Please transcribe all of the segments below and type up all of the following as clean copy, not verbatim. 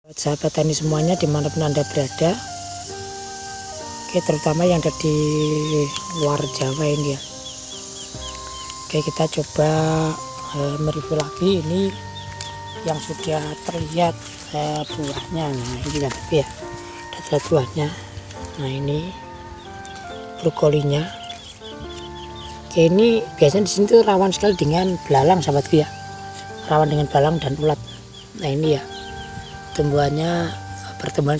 Sahabat tani semuanya dimanapun Anda berada, oke, terutama yang ada di luar Jawa ini ya. Oke, kita coba mereview lagi ini yang sudah terlihat buahnya. Nah ini ya, tapi ya sudah terlihat buahnya. Nah ini brokolinya. Oke, ini biasanya di sini tuh rawan sekali dengan belalang sahabatku ya, rawan dengan belalang dan ulat. Nah ini ya tumbuhannya, pertumbuhan.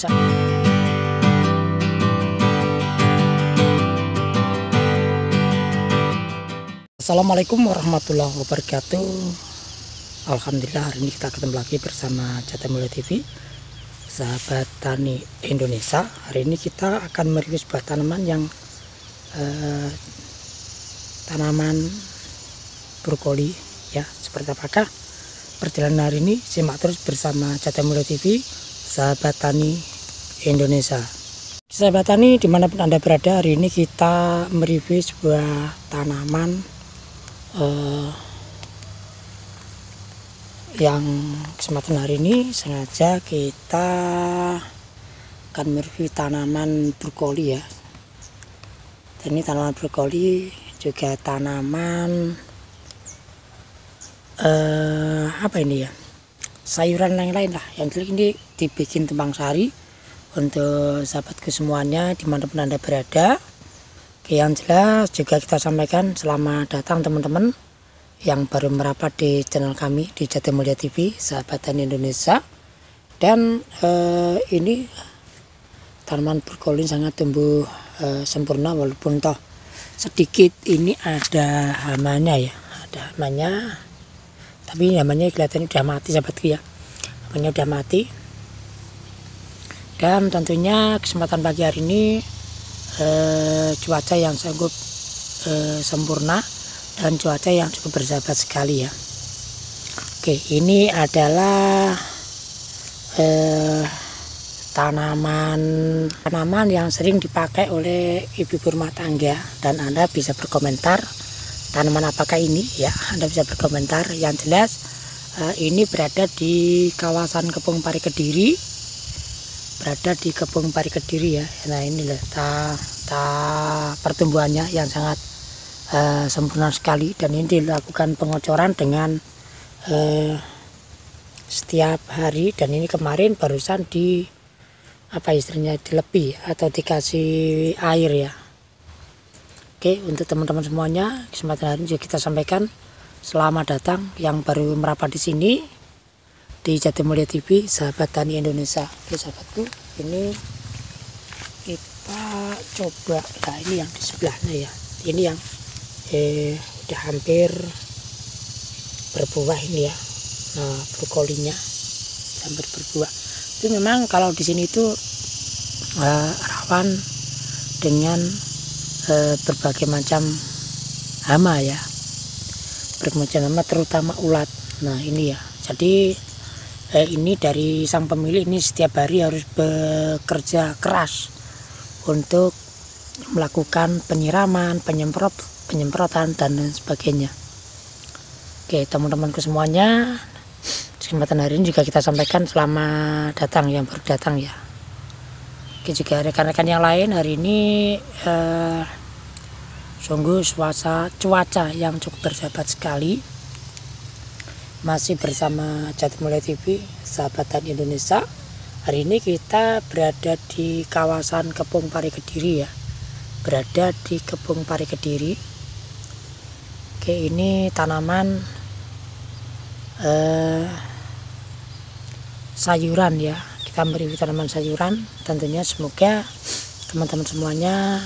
Assalamualaikum warahmatullahi wabarakatuh. Alhamdulillah hari ini kita ketemu lagi bersama Jatah Mulia TV, sahabat tani Indonesia. Hari ini kita akan mereview sebuah tanaman yang tanaman brokoli ya. Seperti apakah perjalanan hari ini? Simak terus bersama Jatah Mulia TV, sahabat tani Indonesia. Sahabat tani dimanapun Anda berada, hari ini kita mereview sebuah tanaman yang kesempatan hari ini sengaja kita akan mereview tanaman brokoli ya. Dan ini tanaman brokoli juga tanaman apa ini ya, sayuran yang lain lah, yang ini dibikin tumpang sari untuk sahabatku semuanya dimanapun Anda berada. Oke, yang jelas juga kita sampaikan selamat datang teman-teman yang baru merapat di channel kami di Jatah Mulia TV, sahabat tani Indonesia. Dan ini tanaman brokoli sangat tumbuh sempurna, walaupun toh sedikit ini ada hamanya ya, ada hamanya. Tapi namanya kelihatannya udah mati sahabatku ya, namanya udah mati. Dan tentunya kesempatan pagi hari ini cuaca yang sanggup sempurna dan cuaca yang cukup bersahabat sekali ya. Oke, ini adalah tanaman yang sering dipakai oleh ibu rumah tangga, dan Anda bisa berkomentar tanaman apakah ini ya. Anda bisa berkomentar. Yang jelas ini berada di kawasan Kepung Pari Kediri, berada di Kepung Pari Kediri ya. Nah inilah pertumbuhannya yang sangat sempurna sekali, dan ini dilakukan pengocoran dengan setiap hari. Dan ini kemarin barusan di apa istilahnya, dilepi atau dikasih air ya. Oke, untuk teman-teman semuanya, kesempatan hari ini juga kita sampaikan selamat datang yang baru merapat di sini di Jatah Mulia TV, sahabat tani Indonesia. Oke sahabatku, ini kita coba, nah ini yang di sebelahnya ya, ini yang udah hampir berbuah ini ya. Nah brokolinya hampir berbuah. Itu memang kalau di sini itu rawan dengan berbagai macam hama ya, berbagai macam hama terutama ulat. Nah ini ya, jadi ini dari sang pemilik ini setiap hari harus bekerja keras untuk melakukan penyiraman, penyemprotan dan lain sebagainya. Oke teman-temanku semuanya, kesempatan hari ini juga kita sampaikan selamat datang yang baru datang ya. Oke, juga rekan-rekan yang lain hari ini sungguh cuaca yang cukup bersahabat sekali. Masih bersama Jatah Mulia TV, sahabat tani Indonesia. Hari ini kita berada di kawasan Kepung Pari Kediri ya, berada di Kepung Pari Kediri. Oke, ini tanaman sayuran ya. Kita mereview tanaman sayuran, tentunya semoga teman-teman semuanya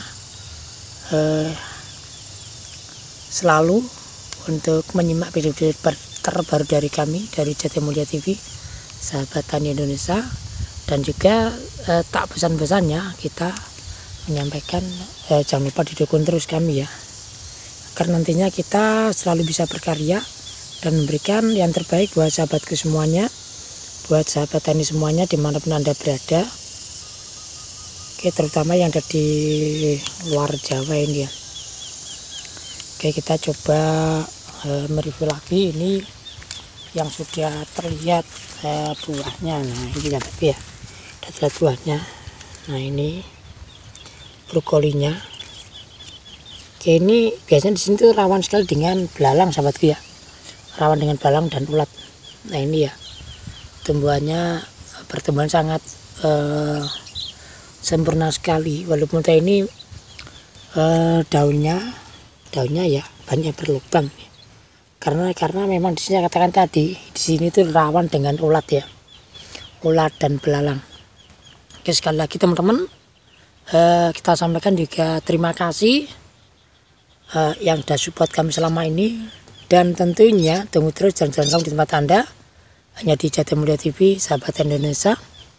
selalu untuk menyimak video-video terbaru dari kami dari Jatah Mulia TV, sahabat tani Indonesia. Dan juga tak pesan-pesannya kita menyampaikan jangan lupa didukung terus kami ya, agar nantinya kita selalu bisa berkarya dan memberikan yang terbaik buat sahabatku semuanya, buat sahabat tani semuanya dimanapun Anda berada. Oke, terutama yang ada di luar Jawa ini ya. Oke, kita coba mereview lagi ini yang sudah terlihat buahnya. Nah ini ya tapi ya sudah terlihat buahnya. Nah ini brokolinya. Oke, ini biasanya di sini tuh rawan sekali dengan belalang sahabatku ya, rawan dengan belalang dan ulat. Nah ini ya tumbuhannya, pertumbuhan sangat sempurna sekali, walaupun ini daunnya ya banyak berlubang karena memang di sini saya katakan tadi di sini tuh rawan dengan ulat ya, ulat dan belalang. Oke, sekali lagi teman-teman, kita sampaikan juga terima kasih yang sudah support kami selama ini, dan tentunya tunggu terus jalan-jalan kami di tempat Anda hanya di Jatimulya TV Sahabat Indonesia.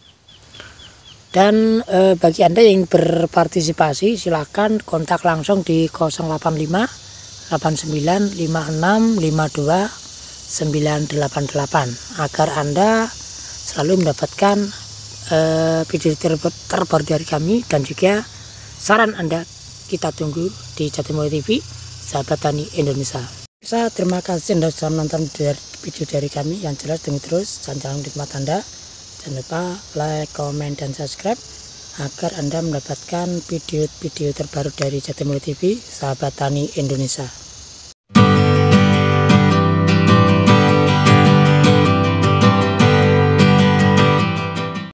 Dan bagi Anda yang berpartisipasi silakan kontak langsung di 085 89 56 52 988 agar Anda selalu mendapatkan video terbaru dari kami, dan juga saran Anda kita tunggu di Jatimulya TV Sahabat Tani Indonesia. Terima kasih Anda sudah menonton video dari kami. Yang jelas tunggu terus jalan-jalan di tempat Anda. Jangan lupa like, komen, dan subscribe agar Anda mendapatkan video-video terbaru dari Jatimulya TV Sahabat Tani Indonesia.